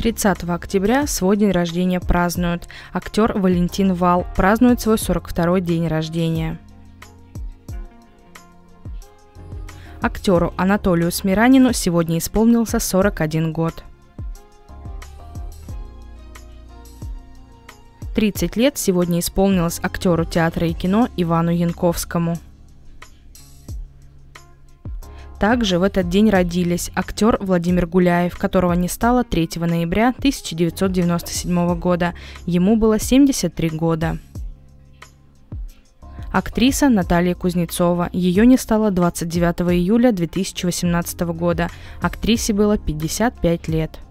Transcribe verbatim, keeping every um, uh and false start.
тридцатого октября свой день рождения празднуют. Актер Валентин Вал празднует свой сорок второй день рождения. Актеру Анатолию Смиранину сегодня исполнился сорок один год. тридцать лет сегодня исполнилось актеру театра и кино Ивану Янковскому. Также в этот день родились актер Владимир Гуляев, которого не стало третьего ноября тысяча девятьсот девяносто седьмого года. Ему было семьдесят три года. Актриса Наталья Кузнецова. Ее не стало двадцать девятого июля две тысячи восемнадцатого года. Актрисе было пятьдесят пять лет.